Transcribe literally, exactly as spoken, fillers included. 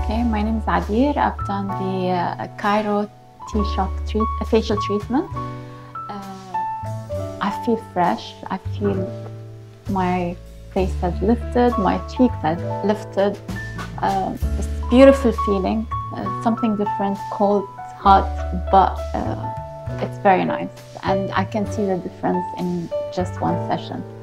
Okay, my name is Abir. I've done the uh, Cryo T-Shock treat facial treatment. Uh, I feel fresh. I feel my face has lifted, my cheeks has lifted. Uh, it's a beautiful feeling, uh, something different, cold, hot, but uh, it's very nice. And I can see the difference in just one session.